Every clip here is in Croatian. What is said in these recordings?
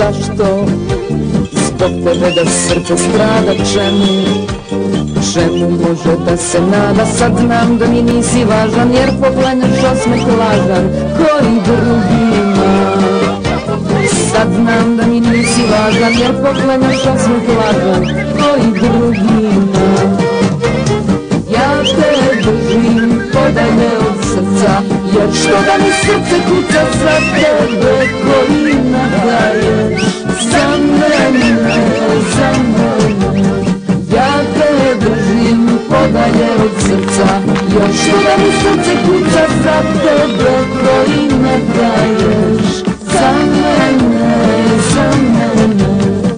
zašto zbog tebe da srce strada. Čemu može da se nada? Sad znam da mi nisi važan, jer poklanjaš osmeh lažan koji drugima. Sad znam da mi nisi važan, jer poklanjaš osmeh lažan koji drugima. Ja te držim podalje od srca, jer što da mi srce kuca za tebe koji nadaješ za mene, za mene. Ja te držim podalje od srca, jer što da mi srce kuca za tebe koji nadaješ za mene, za mene.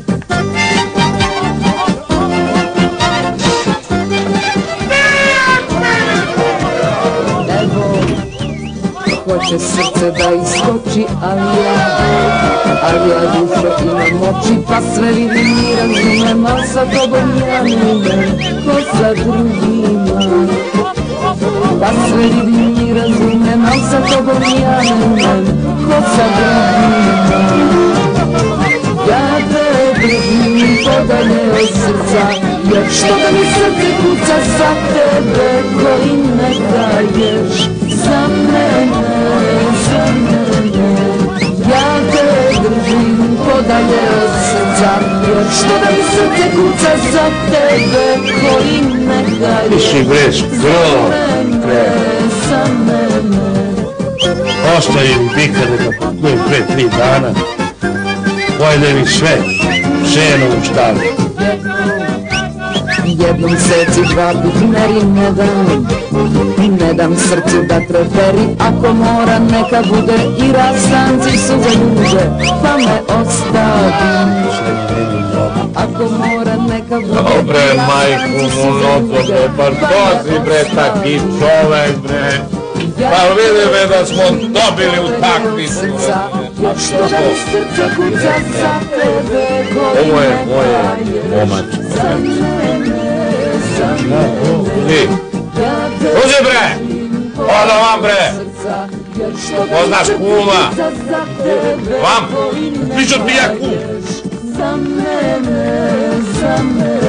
Hoće srce da iskoči, ali ja dušo imam oči, pa sve vidim i razumem, al sa tobom ja ne umem ko sa drugima. Pa sve vidim i razumem, al sa tobom ja ne umem ko sa drugima. Ja te držim podalje od srca, jer što da mi srce kuca za tebe koji ne daješ za mene, za mene. Ja te držim podalje od srca, jer što da mi srce kuca za tebe koji ne daješ za mene, za mene. Ostavim bikar da kupujem pre 3 dana, pojede mi sve, ženo u štalu. Jednom seci, 2 put meri, ne dam srcu da treperi. Ako mora neka bude i rastanci su za ljude, pa me ostavi. Ako mora neka bude dobre, majku, monotope, pa što si bre taki čovek bre? Pa vidi me da smo dobili u takmicu. A što to? Ovo je moje momače. Ti, uđi bre! Oda vam bre! Poznaš kuma? Vam? Pričat mi ja kum!